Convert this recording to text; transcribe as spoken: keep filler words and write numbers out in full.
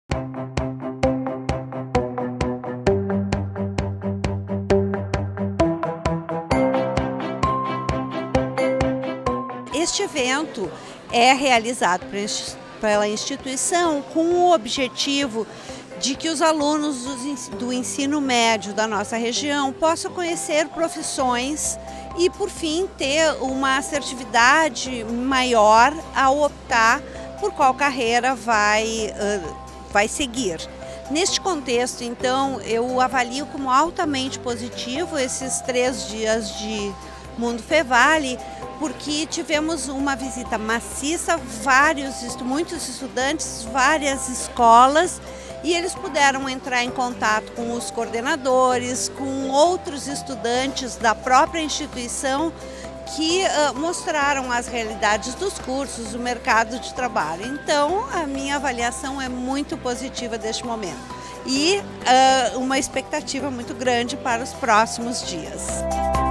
Este evento é realizado pela instituição com o objetivo de que os alunos do ensino médio da nossa região possam conhecer profissões e, por fim, ter uma assertividade maior ao optar por qual carreira vai, uh, vai seguir. Neste contexto, então, eu avalio como altamente positivo esses três dias de Mundo Fevale, porque tivemos uma visita maciça, vários, muitos estudantes, várias escolas, e eles puderam entrar em contato com os coordenadores, com outros estudantes da própria instituição que uh, mostraram as realidades dos cursos, do mercado de trabalho. Então, a minha avaliação é muito positiva deste momento e uh, uma expectativa muito grande para os próximos dias.